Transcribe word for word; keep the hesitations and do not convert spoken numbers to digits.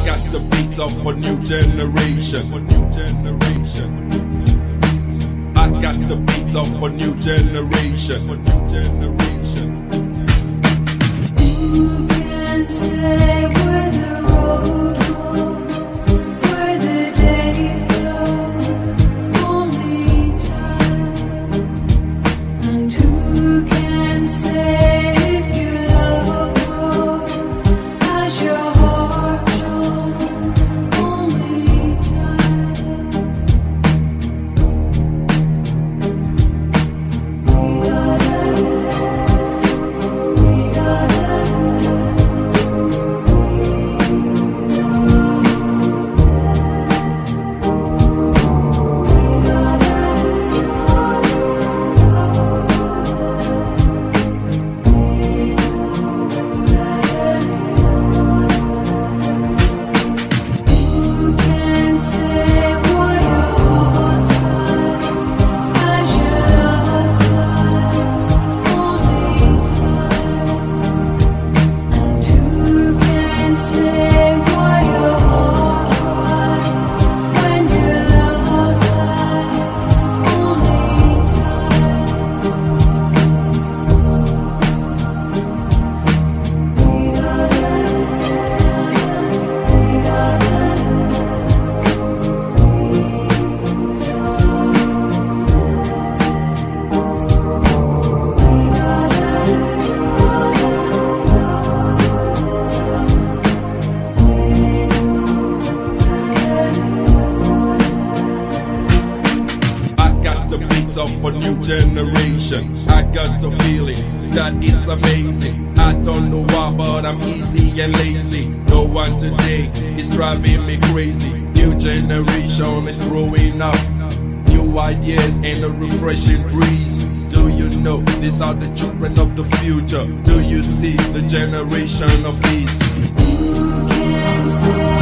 got the beats of a new generation. A new generation. I got the beats of a new generation. A new generation. Who can say where the road goes, where the day flows? Only time. And who can say? Of a new generation, I got the feeling that it's amazing. I don't know why, but I'm easy and lazy. No one today is driving me crazy. New generation is growing up, new ideas and a refreshing breeze. Do you know these are the children of the future? Do you see the generation of these? Who can say?